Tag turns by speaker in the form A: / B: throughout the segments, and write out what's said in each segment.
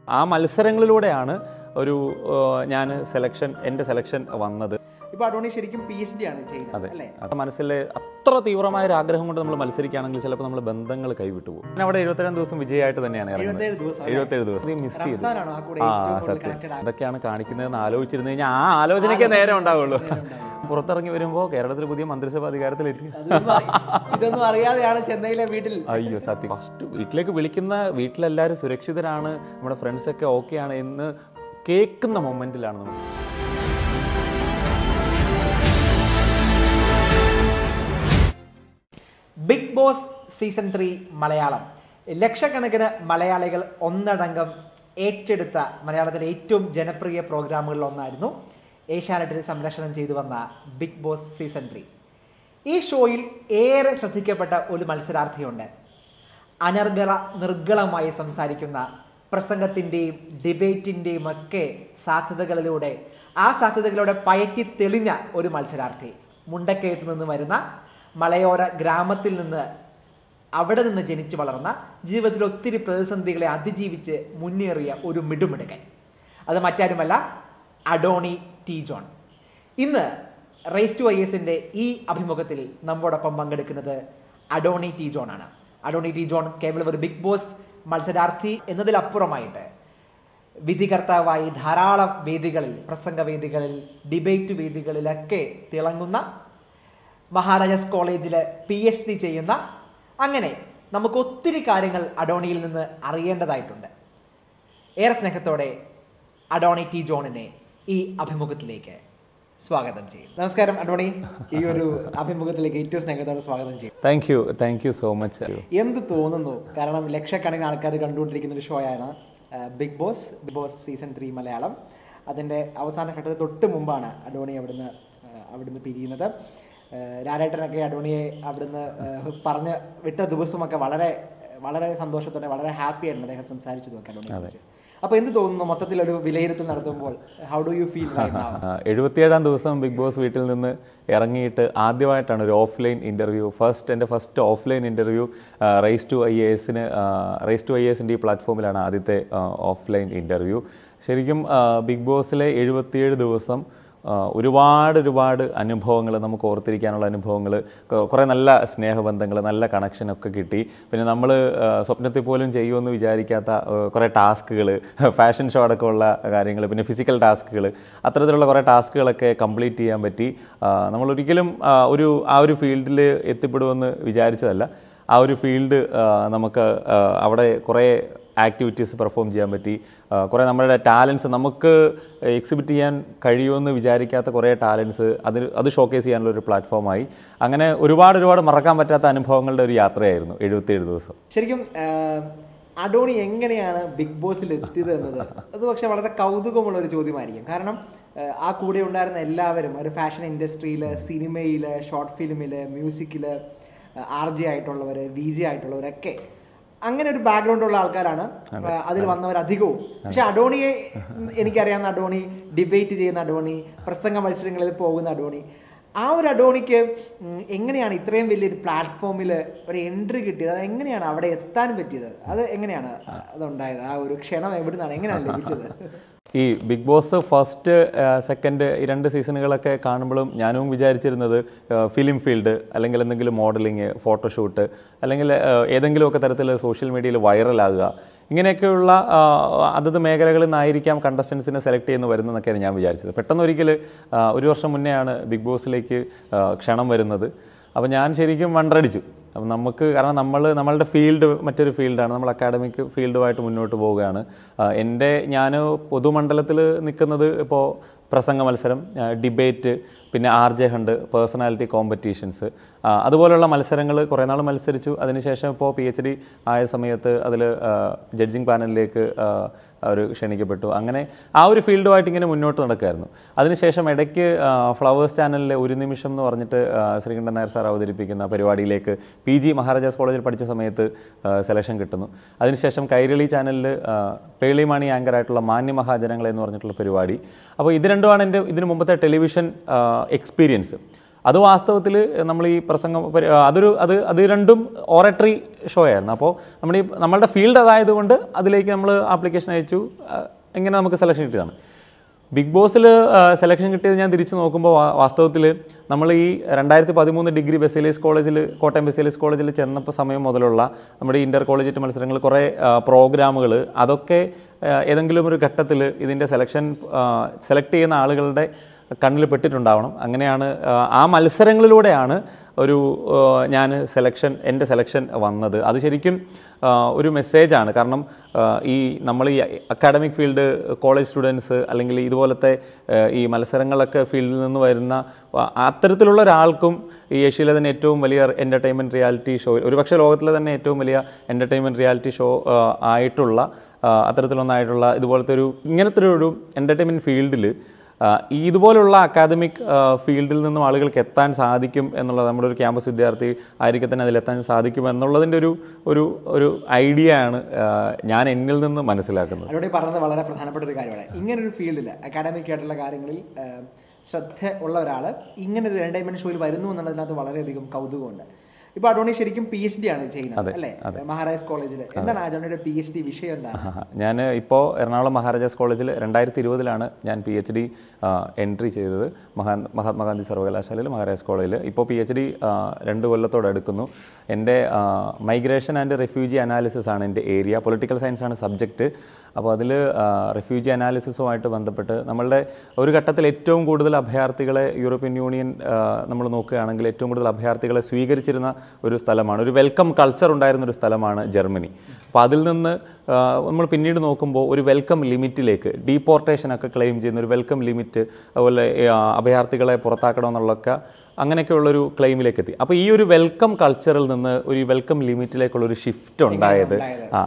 A: ആ മത്സരങ്ങളിലൂടെയാണ് ഒരു എൻ്റെ സെലക്ഷൻ വന്നത്.
B: ഇപ്പോൾ അഡോണി ശരിക്കും PhD ആണ് ചെയ്യുന്നത്.
A: അതെ, അത് മനസ്സിലെ അത്ര തീവ്രമായ ഒരു ആഗ്രഹം കൊണ്ട് നമ്മൾ മത്സരിക്കുകയാണെങ്കിൽ ചിലപ്പോൾ നമ്മൾ ബന്ധങ്ങൾ കൈവിട്ടു പോകും. ഞാൻ അവിടെ 77 ദിവസം വിജയമായിട്ട് തന്നെയാണ് ഇറങ്ങുന്നത്. 77 ദിവസം മിസ് ചെയ്തു. സത്യം, ഇതൊക്കെയാണ് കാണിക്കുന്നതെന്ന് ആലോചിച്ചിരുന്നു കഴിഞ്ഞാൽ ആ ആലോചനയ്ക്കേ നേരം ഉണ്ടാവുള്ളൂ. പുറത്തിറങ്ങി വരുമ്പോൾ കേരളത്തിൽ പുതിയ മന്ത്രിസഭ അധികാരത്തിലെത്തി.
B: ഇതൊന്നും അറിയാതെയാണ് ചെന്നൈയിലെ വീട്ടിൽ.
A: അയ്യോ സത്യം, ഫസ്റ്റ് വീട്ടിലേക്ക് വിളിക്കുന്ന, വീട്ടിലെല്ലാവരും സുരക്ഷിതരാണ്, നമ്മുടെ ഫ്രണ്ട്സൊക്കെ ഓക്കെയാണ് എന്ന് കേൾക്കുന്ന മൊമെന്റിലാണ് നമ്മൾ.
B: Big boss season 3 Malayalam. ലക്ഷക്കണക്കിന് മലയാളികൾ ഒന്നടങ്കം ഏറ്റെടുത്ത മലയാളത്തിലെ ഏറ്റവും ജനപ്രിയ പ്രോഗ്രാമുകളിൽ ഒന്നായിരുന്നു ഏഷ്യാനെറ്റിൽ സംരക്ഷണം ചെയ്തു വന്ന ബിഗ് ബോസ് സീസൺ 3. ഈ ഷോയിൽ ഏറെ ശ്രദ്ധിക്കപ്പെട്ട ഒരു മത്സരാർത്ഥിയുണ്ട്. നിർഗളമായി സംസാരിക്കുന്ന, പ്രസംഗത്തിൻ്റെയും ഡിബേറ്റിൻ്റെയും ഒക്കെ സാധ്യതകളിലൂടെ പയറ്റി തെളിഞ്ഞ ഒരു മത്സരാർത്ഥി. മുണ്ടക്കയത്ത് നിന്ന് വരുന്ന, മലയോര ഗ്രാമത്തിൽ നിന്ന്, അവിടെ നിന്ന് ജനിച്ചു വളർന്ന, ജീവിതത്തിൽ ഒത്തിരി പ്രതിസന്ധികളെ അതിജീവിച്ച് മുന്നേറിയ ഒരു മിടുമിടുക്കൻ. അത് മറ്റാരുമല്ല, അഡോണി ടി ജോൺ. ഇന്ന് റേസ് ടു IASന്റെ ഈ അഭിമുഖത്തിൽ നമ്മോടൊപ്പം പങ്കെടുക്കുന്നത് അഡോണി ടി ജോൺ ആണ്. അഡോണി ടി ജോൺ കേവലം ഒരു ബിഗ് ബോസ് മത്സരാർത്ഥി എന്നതിലപ്പുറമായിട്ട് വിധികർത്താവായി ധാരാളം വേദികളിൽ, പ്രസംഗവേദികളിൽ, ഡിബേറ്റ് വേദികളിലൊക്കെ തിളങ്ങുന്ന, മഹാരാജാസ് കോളേജിൽ PhD ചെയ്യുന്ന, അങ്ങനെ നമുക്ക് ഒത്തിരി കാര്യങ്ങൾ അഡോണിയിൽ നിന്ന് അറിയേണ്ടതായിട്ടുണ്ട്. ഏറെ സ്നേഹത്തോടെ അഡോണി ടി ജോണിനെ ഈ അഭിമുഖത്തിലേക്ക് സ്വാഗതം ചെയ്യും. നമസ്കാരം അഡോണി, ഈ ഒരു അഭിമുഖത്തിലേക്ക് ഏറ്റവും സ്നേഹത്തോടെ സ്വാഗതം ചെയ്യും.
A: Thank you so much.
B: എന്ത് തോന്നുന്നു? കാരണം ലക്ഷക്കണക്കിന് ആൾക്കാർ കണ്ടുകൊണ്ടിരിക്കുന്ന ഒരു ഷോയാണ് ബിഗ് ബോസ് സീസൺ 3 മലയാളം. അതിൻ്റെ അവസാന ഘട്ടത്തിൽ തൊട്ട് മുമ്പാണ് അഡോണി അവിടുന്ന് പിരിയുന്നത്. രാരേട്ടനൊക്കെ അഡോണിയെ അവിടുന്ന് പറഞ്ഞ് വിട്ട ദിവസമൊക്കെ വളരെ വളരെ സന്തോഷത്തോടെ, വളരെ ഹാപ്പി ആയിരുന്നു അദ്ദേഹം സംസാരിച്ചത് ഒക്കെ അഡോണിയെ കുറിച്ച്. അപ്പോൾ എന്ത് തോന്നുന്നു മൊത്തത്തിൽ ഒരു വിലയിരുത്തൽ നടത്തുമ്പോൾ? How do you feel?
A: 77-ാം ദിവസം ബിഗ് ബോസ് വീട്ടിൽ നിന്ന് ഇറങ്ങിയിട്ട് ആദ്യമായിട്ടാണ് ഒരു ഓഫ്ലൈൻ ഇൻ്റർവ്യൂ, എൻ്റെ first offline interview race to IASൻ്റെ ഈ പ്ലാറ്റ്ഫോമിലാണ് ആദ്യത്തെ ഓഫ്ലൈൻ ഇൻ്റർവ്യൂ. ശരിക്കും ബിഗ് ബോസിലെ 77 ദിവസം ഒരുപാട് അനുഭവങ്ങൾ, നമുക്ക് ഓർത്തിരിക്കാനുള്ള അനുഭവങ്ങൾ, കുറേ നല്ല സ്നേഹബന്ധങ്ങൾ, നല്ല കണക്ഷനൊക്കെ കിട്ടി. പിന്നെ നമ്മൾ സ്വപ്നത്തിൽ പോലും ചെയ്യുമെന്ന് വിചാരിക്കാത്ത കുറേ ടാസ്കുകൾ, ഫാഷൻ ഷോ അടക്കമുള്ള കാര്യങ്ങൾ, പിന്നെ ഫിസിക്കൽ ടാസ്കുകൾ, അത്തരത്തിലുള്ള കുറേ ടാസ്കുകളൊക്കെ കംപ്ലീറ്റ് ചെയ്യാൻ പറ്റി. നമ്മളൊരിക്കലും ആ ഒരു ഫീൽഡിൽ എത്തിപ്പെടുമെന്ന് വിചാരിച്ചതല്ല. ആ ഒരു ഫീൽഡ് നമുക്ക് അവിടെ കുറേ ആക്ടിവിറ്റീസ് പെർഫോം ചെയ്യാൻ പറ്റി. കുറേ നമ്മുടെ ടാലൻസ്, നമുക്ക് എക്സിബിറ്റ് ചെയ്യാൻ കഴിയുമെന്ന് വിചാരിക്കാത്ത കുറേ ടാലൻസ് അത് ഷോക്കേസ് ചെയ്യാനുള്ള ഒരു പ്ലാറ്റ്ഫോമായി. അങ്ങനെ ഒരുപാട് മറക്കാൻ പറ്റാത്ത അനുഭവങ്ങളുടെ ഒരു യാത്രയായിരുന്നു 77 ദിവസം.
B: ശരിക്കും അഡോണി എങ്ങനെയാണ് ബിഗ് ബോസിൽ എത്തിയത് എന്നത് അത് പക്ഷേ വളരെ കൗതുകമുള്ള ഒരു ചോദ്യമായിരിക്കും. കാരണം ആ കൂടെ ഉണ്ടായിരുന്ന എല്ലാവരും ഒരു ഫാഷൻ ഇൻഡസ്ട്രിയിൽ, സിനിമയിൽ, ഷോർട്ട് ഫിലിമിൽ, മ്യൂസിക്കിൽ RJ ആയിട്ടുള്ളവർ, VJ ആയിട്ടുള്ളവരൊക്കെ അങ്ങനെ ഒരു ബാക്ക്ഗ്രൗണ്ട് ഉള്ള ആൾക്കാരാണ് അതിൽ വന്നവരധികവും. പക്ഷെ അഡോണിയെ എനിക്കറിയാവുന്ന അഡോണി, ഡിബേറ്റ് ചെയ്യുന്ന അഡോണി, പ്രസംഗ മത്സരങ്ങളിൽ പോകുന്ന അഡോണി, ആ ഒരു അഡോണിക്ക് എങ്ങനെയാണ് ഇത്രയും വലിയൊരു പ്ലാറ്റ്ഫോമിൽ ഒരു എൻട്രി കിട്ടിയത്? അത് എങ്ങനെയാണ് അവിടെ എത്താൻ പറ്റിയത്? അത് എങ്ങനെയാണ് അതുണ്ടായത്? ആ ഒരു ക്ഷണം എവിടുന്നാണ്, എങ്ങനെയാണ് ലഭിച്ചത്?
A: ഈ ബിഗ് ബോസ് ഫസ്റ്റ്, സെക്കൻഡ്, 2 സീസണുകളൊക്കെ കാണുമ്പോഴും ഞാനും വിചാരിച്ചിരുന്നത് ഫിലിം ഫീൽഡ്, അല്ലെങ്കിൽ എന്തെങ്കിലും മോഡലിങ്, ഫോട്ടോഷൂട്ട്, അല്ലെങ്കിൽ ഏതെങ്കിലുമൊക്കെ തരത്തിൽ സോഷ്യൽ മീഡിയയിൽ വൈറലാകുക, ഇങ്ങനെയൊക്കെയുള്ള അതത് മേഖലകളിൽ നിന്നായിരിക്കാം കണ്ടസ്റ്റൻസിനെ സെലക്ട് ചെയ്യുന്ന വരുന്നതെന്നൊക്കെയാണ് ഞാൻ വിചാരിച്ചത്. പെട്ടെന്നൊരിക്കൽ 1 വർഷം മുന്നെയാണ് ബിഗ് ബോസിലേക്ക് ക്ഷണം വരുന്നത്. അപ്പോൾ ഞാൻ ശരിക്കും വണ്ടടിച്ചു. അപ്പം കാരണം നമ്മളുടെ ഫീൽഡ് മറ്റൊരു ഫീൽഡാണ്, നമ്മൾ അക്കാഡമിക് ഫീൽഡുമായിട്ട് മുന്നോട്ട് പോവുകയാണ്. ഞാൻ പൊതുമണ്ഡലത്തിൽ നിൽക്കുന്നത് ഇപ്പോൾ പ്രസംഗ മത്സരം, ഡിബേറ്റ്, പിന്നെ RJ ഹണ്ട്, പേഴ്സണാലിറ്റി കോമ്പറ്റീഷൻസ്, അതുപോലുള്ള മത്സരങ്ങൾ കുറേ നാൾ മത്സരിച്ചു. അതിനുശേഷം ഇപ്പോൾ PhD ആയ സമയത്ത് അതിൽ ജഡ്ജിങ് പാനലിലേക്ക് ക്ഷണിക്കപ്പെട്ടു. അങ്ങനെ ആ ഒരു ഫീൽഡുമായിട്ട് ഇങ്ങനെ മുന്നോട്ട് നടക്കുമായിരുന്നു. അതിനുശേഷം ഇടയ്ക്ക് ഫ്ലവേഴ്സ് ചാനലിലെ ഒരു നിമിഷം എന്ന് പറഞ്ഞിട്ട് ശ്രീകണ്ഠൻ നായർ സാർ അവതരിപ്പിക്കുന്ന പരിപാടിയിലേക്ക് PG മഹാരാജാസ് കോളേജിൽ പഠിച്ച സമയത്ത് സെലക്ഷൻ കിട്ടുന്നു. അതിനുശേഷം കൈരളി ചാനലിൽ പേളിമാണി ആങ്കറായിട്ടുള്ള മാന്യ മഹാജനങ്ങളെ എന്ന് പറഞ്ഞിട്ടുള്ള പരിപാടി. അപ്പോൾ ഇത് രണ്ടുമാണ് എൻ്റെ ഇതിനു മുമ്പത്തെ ടെലിവിഷൻ എക്സ്പീരിയൻസ്. അത് വാസ്തവത്തിൽ നമ്മൾ ഈ പ്രസംഗം അത് രണ്ടും ഓറട്ടറി ഷോ ആയിരുന്നു. അപ്പോൾ നമ്മളുടെ ഫീൽഡ് അതായതുകൊണ്ട് അതിലേക്ക് നമ്മൾ ആപ്ലിക്കേഷൻ അയച്ചു, ഇങ്ങനെ നമുക്ക് സെലക്ഷൻ കിട്ടിയതാണ്. ബിഗ് ബോസിൽ സെലക്ഷൻ കിട്ടിയത് ഞാൻ തിരിച്ചു നോക്കുമ്പോൾ വാസ്തവത്തിൽ നമ്മൾ ഈ 2013 ഡിഗ്രി ബെസേലിയസ് കോളേജിൽ, കോട്ടയം ബെസേലിയസ് കോളേജിൽ ചെന്നപ്പോൾ സമയം മുതലുള്ള നമ്മുടെ ഇന്റർ കോളേജ് മത്സരങ്ങൾ, കുറേ പ്രോഗ്രാമുകൾ, അതൊക്കെ ഏതെങ്കിലും ഒരു ഘട്ടത്തിൽ ഇതിൻ്റെ സെലക്ട് ചെയ്യുന്ന ആളുകളുടെ കണ്ണിൽ പെട്ടിട്ടുണ്ടാവണം. അങ്ങനെയാണ് ആ മത്സരങ്ങളിലൂടെയാണ് എൻ്റെ സെലക്ഷൻ വന്നത്. അത് ശരിക്കും ഒരു മെസ്സേജാണ്. കാരണം നമ്മൾ ഈ അക്കാഡമിക് ഫീൽഡ്, കോളേജ് സ്റ്റുഡൻസ് അല്ലെങ്കിൽ ഇതുപോലത്തെ ഈ മത്സരങ്ങളൊക്കെ ഫീൽഡിൽ നിന്ന് വരുന്ന അത്തരത്തിലുള്ള ഒരാൾക്കും ഈ ഏഷ്യയിലെ തന്നെ ഏറ്റവും വലിയ എൻ്റർടൈൻമെൻറ്റ് റിയാലിറ്റി ഷോ, ഒരുപക്ഷെ ലോകത്തിലെ തന്നെ ഏറ്റവും വലിയ എൻ്റർടൈൻമെൻറ്റ് റിയാലിറ്റി ഷോ ആയിട്ടുള്ള അത്തരത്തിലൊന്നായിട്ടുള്ള ഇങ്ങനത്തെ ഒരു എൻ്റർടൈൻമെൻറ്റ് ഫീൽഡിൽ ഇതുപോലുള്ള അക്കാദമിക് ഫീൽഡിൽ നിന്നും ആളുകൾക്ക് എത്താൻ സാധിക്കും എന്നുള്ളത്, നമ്മുടെ ഒരു ക്യാമ്പസ് വിദ്യാർത്ഥി ആയിരിക്കും തന്നെ അതിലെത്താൻ സാധിക്കും എന്നുള്ളതിൻ്റെ ഒരു ഐഡിയ ആണ് ഞാൻ എന്നിൽ നിന്ന് മനസ്സിലാക്കുന്നത്.
B: അതോടെ പറഞ്ഞത് വളരെ പ്രധാനപ്പെട്ട ഒരു കാര്യമാണ്. ഇങ്ങനൊരു ഫീൽഡിൽ അക്കാഡമിക് ആയിട്ടുള്ള കാര്യങ്ങളിൽ ശ്രദ്ധ ഉള്ള ഒരാൾ ഇങ്ങനെ ഒരു എൻ്റർടൈൻമെൻറ്റ് ഷോയിൽ വരുന്നു എന്നുള്ളതിനകത്ത് വളരെയധികം കൗതുകമുണ്ട്. ഇപ്പോൾ അഡോണി ശരിക്കും PhD ആണ് ചെയ്യുന്നത് അല്ലേ, മഹാരാജാസ് കോളേജിൽ. എന്താണ് അഡോണിയുടെ PhD വിഷയം? എന്താണ്?
A: ഞാൻ ഇപ്പോൾ എറണാകുളം മഹാരാജാസ് കോളേജിൽ 2020 ഞാൻ PhD എൻട്രി ചെയ്തത്. മഹാത്മാഗാന്ധി സർവകലാശാലയിൽ മഹാരാജാസ് കോളേജിൽ. ഇപ്പോൾ PhD 2 കൊല്ലത്തോടെ എടുക്കുന്നു. എൻ്റെ മൈഗ്രേഷൻ ആൻഡ് റെഫ്യൂജി അനാലിസിസ് ആണ് എൻ്റെ ഏരിയ. പൊളിറ്റിക്കൽ സയൻസ് ആണ് സബ്ജക്റ്റ്. അപ്പോൾ അതിൽ റെഫ്യൂജി അനാലിസിസുമായിട്ട് ബന്ധപ്പെട്ട് നമ്മളുടെ ഒരു ഘട്ടത്തിൽ ഏറ്റവും കൂടുതൽ അഭയാർത്ഥികളെ യൂറോപ്യൻ യൂണിയൻ നമ്മൾ നോക്കുകയാണെങ്കിൽ ഏറ്റവും കൂടുതൽ അഭയാർത്ഥികളെ സ്വീകരിച്ചിരുന്ന ഒരു സ്ഥലമാണ്, ഒരു വെൽക്കം കൾച്ചർ ഉണ്ടായിരുന്നൊരു സ്ഥലമാണ് ജർമ്മനി. അപ്പോൾ അതിൽ നിന്ന് നമ്മൾ പിന്നീട് നോക്കുമ്പോൾ ഒരു വെൽക്കം ലിമിറ്റിലേക്ക്, ഡീപ്പോർട്ടേഷനൊക്കെ ക്ലെയിം ചെയ്യുന്ന ഒരു വെൽക്കം ലിമിറ്റ്, അതുപോലെ അഭയാർത്ഥികളെ പുറത്താക്കണമെന്നുള്ളതൊക്കെ അങ്ങനെയൊക്കെയുള്ളൊരു ക്ലെയിമിലേക്ക് എത്തി. അപ്പോൾ ഈ ഒരു വെൽക്കം കൾച്ചറിൽ നിന്ന് ഒരു വെൽക്കം ലിമിറ്റിലേക്കുള്ളൊരു ഷിഫ്റ്റ് ഉണ്ടായത്.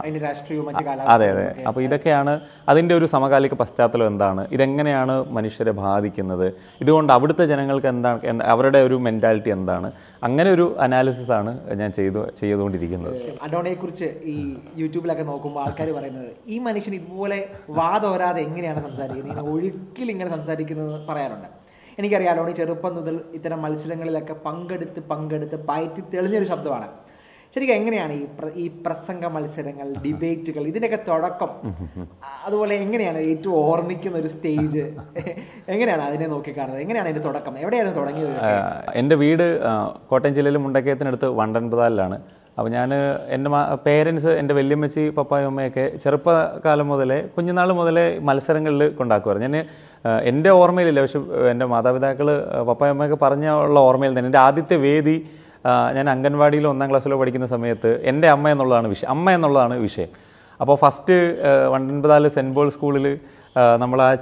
A: അതെ. അപ്പോൾ ഇതൊക്കെയാണ് അതിൻ്റെ ഒരു സമകാലിക പശ്ചാത്തലം. എന്താണ് ഇതെങ്ങനെയാണ് മനുഷ്യരെ ബാധിക്കുന്നത്, ഇതുകൊണ്ട് അവിടുത്തെ ജനങ്ങൾക്ക് എന്താണ്, അവരുടെ ഒരു മെൻറ്റാലിറ്റി എന്താണ്, അങ്ങനെ ഒരു അനാലിസിസ് ആണ് ഞാൻ ചെയ്തുകൊണ്ടിരിക്കുന്നത്.
B: അഡോണിയെ കുറിച്ച് ഈ യൂട്യൂബിലൊക്കെ നോക്കുമ്പോൾ ആൾക്കാർ പറയുന്നത് ഈ മനുഷ്യൻ ഇതുപോലെ വാദോരാതെ എങ്ങനെയാണ് സംസാരിക്കുന്നത്, ഇങ്ങനെ ഒഴുക്കിൽ ഇങ്ങനെ സംസാരിക്കുന്നത് പറയാറുണ്ട്. എനിക്കറിയാലോ, ചെറുപ്പം മുതൽ ഇത്തരം മത്സരങ്ങളിലൊക്കെ പങ്കെടുത്ത് പയറ്റി തെളിഞ്ഞൊരു ശബ്ദമാണ്. ശരിക്കും എങ്ങനെയാണ് ഈ പ്രസംഗ മത്സരങ്ങൾ, ഡിബേറ്റുകൾ, ഇതിൻ്റെയൊക്കെ തുടക്കം, അതുപോലെ എങ്ങനെയാണ് ഏറ്റവും ഓർമ്മിക്കുന്ന ഒരു സ്റ്റേജ്, എങ്ങനെയാണ് അതിനെ നോക്കിക്കാണുന്നത്, എങ്ങനെയാണ് അതിൻ്റെ തുടക്കം, എവിടെയാണ് തുടങ്ങിയത്?
A: എൻ്റെ വീട് കോട്ടയം ജില്ലയിൽ മുണ്ടക്കയത്തിനടുത്ത് വണ്ടൻപതാലിലാണ്. അപ്പോൾ എൻ്റെ പേരൻസ്, എൻ്റെ വല്യമ്മച്ചി, പപ്പായും അമ്മയൊക്കെ ചെറുപ്പകാലം മുതലേ, കുഞ്ഞുനാൾ മുതലേ മത്സരങ്ങളിൽ കൊണ്ടാക്കുമായിരുന്നു. എൻ്റെ ഓർമ്മയിലില്ല, പക്ഷെ എൻ്റെ മാതാപിതാക്കൾ, പപ്പായും അമ്മയൊക്കെ പറഞ്ഞുള്ള ഓർമ്മയിൽ തന്നെ എൻ്റെ ആദ്യത്തെ വേദി ഞാൻ അംഗൻവാടിയിൽ 1ാം ക്ലാസ്സിലോ പഠിക്കുന്ന സമയത്ത് എൻ്റെ അമ്മ എന്നുള്ളതാണ് വിഷയം. അപ്പോൾ ഫസ്റ്റ് വണ്ടൻപതാല് സെൻറ്റ് പോൾ സ്കൂളിൽ നമ്മൾ ആ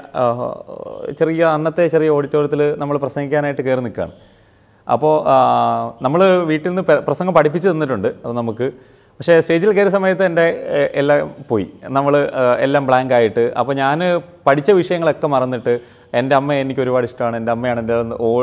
A: അന്നത്തെ ചെറിയ ഓഡിറ്റോറിയത്തിൽ നമ്മൾ പ്രസംഗിക്കാനായിട്ട് കയറി നിൽക്കുകയാണ്. അപ്പോൾ നമ്മൾ വീട്ടിൽ നിന്ന് പ്രസംഗം പഠിപ്പിച്ച് തന്നിട്ടുണ്ട് നമുക്ക്. പക്ഷേ സ്റ്റേജിൽ കയറിയ സമയത്ത് എൻ്റെ എല്ലാം പോയി, നമ്മൾ എല്ലാം ബ്ലാങ്ക് ആയിട്ട്. അപ്പോൾ ഞാൻ പഠിച്ച വിഷയങ്ങളൊക്കെ മറന്നിട്ട് എൻ്റെ അമ്മ എനിക്ക് ഒരുപാട് ഇഷ്ടമാണ്, എൻ്റെ അമ്മയാണ് എൻ്റെ